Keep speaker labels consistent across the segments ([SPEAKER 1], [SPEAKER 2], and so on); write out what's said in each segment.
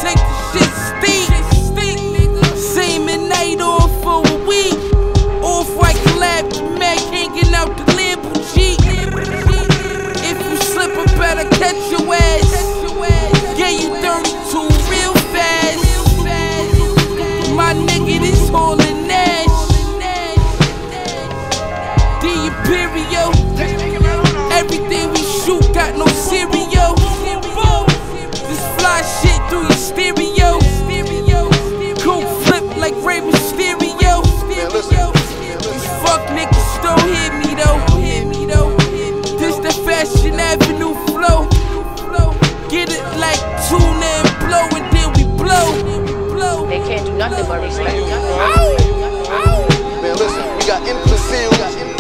[SPEAKER 1] take the shit steep. Same night off for a week. Off-white collab, Mac hanging out the Lambo Jeep. If you slip, I better catch your ass. Yeah, you 32 real fast. My nigga, this haulin' Nash. The Imperial. Everything we shoot got no cereal. This fly shit through your stereo. Cool flip like Ray Mysterio. These fuck niggas don't hear me though. This the Fashion Avenue flow. Get it like tuna and blow, and then we blow.
[SPEAKER 2] They can't do nothing but respect.
[SPEAKER 3] Man, listen, we got imbeciles.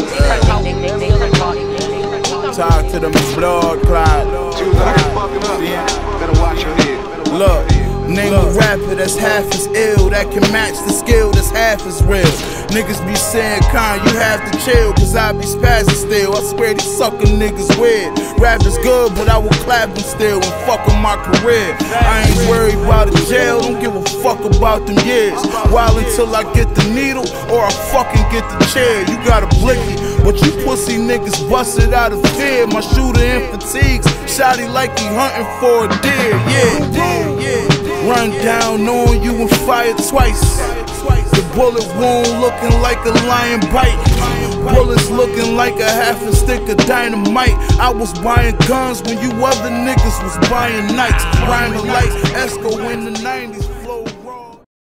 [SPEAKER 4] Talk to them blood clot.
[SPEAKER 3] Better watch your head.
[SPEAKER 4] Look, name a rapper that's half as ill, that can match the skill that's half as real. Niggas be saying, Con, you have to chill, cause I be spazzing still. I swear these suckin' niggas weird. Rap is good, but I will clap them still and fuck on my career. I ain't worried about the jail, don't give a fuck about them years. While until I get the needle, or I fucking get the chair. You got a blicky, but you pussy niggas busted out of fear. My shooter in fatigues, shotty like he hunting for a deer. Yeah. Run down on you and fire twice. The bullet wound looking like a lion bite. Bullets looking like a half a stick of dynamite. I was buying guns when you other niggas was buying nights. Rhyming like Esco in the 90s. Flow raw.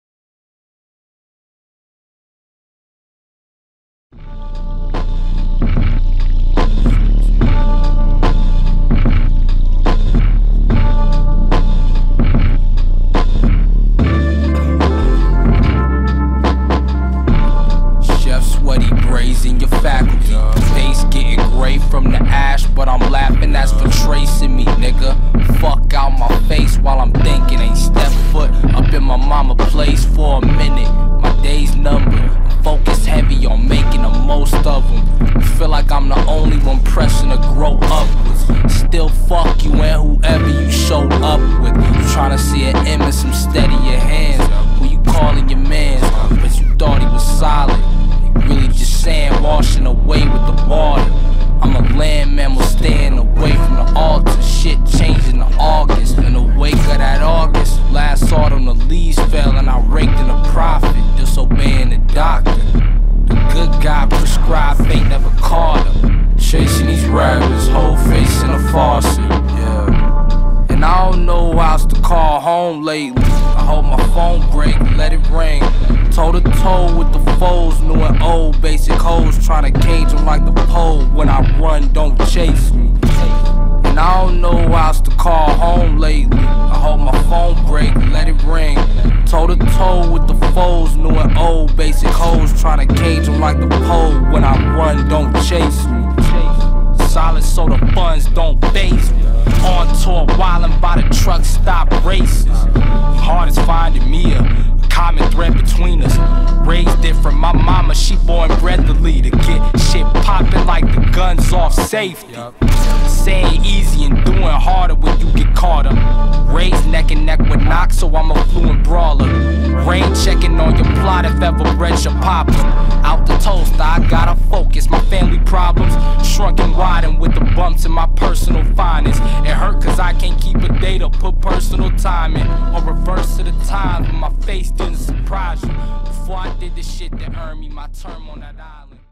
[SPEAKER 1] In your faculty, face getting gray from the ash, but I'm laughing, that's for tracing me, nigga. Fuck out my face while I'm thinking, ain't step foot up in my mama place for a minute. My day's numbered, I'm focused heavy on making the most of them. Feel like I'm the only one pressing to grow upwards. Still fuck you and whoever you show up with. You tryna see an image, some steady your hands. Who you calling your mans, but you thought he was solid. Really just sand washing away with the water. I'm a land mammal staying away from the altar. Shit changing to August. In the wake of that August, last autumn the leaves fell and I raked in a profit, disobeying the doctor. The good guy prescribed fate never caught him. Chasing these rappers, whole face in a faucet. Yeah. And I don't know how's to call home lately. I hope my phone break, let it ring. Toe to toe with the foes, new and old. Basic hoes trying to cage them like the pole. When I run, don't chase me. And I don't know how's to call home lately. I hope my phone break, let it ring. Toe to toe with the foes, new and old. Basic hoes trying to cage them like the pole. When I run, don't chase me. Solid so the funds don't phase me. On tour wildin' by the truck stop races. Hard as finding me a common thread between us. Raised different, my mama, she born bred the leader. Get shit poppin' like the guns off safety. Saying easy and doing harder when you get caught up. Raised neck and neck with Knox, so I'm a fluent brawler. Rain checking on your plot if ever bread should pop em. Out the toaster, I gotta focus. My family problems shrunk and widened with the bumps in my personal finance. It hurt cause I can't keep a date or put personal time in. Or reverse to the times when my face didn't surprise you. Before I did the shit that earned me my term on that island.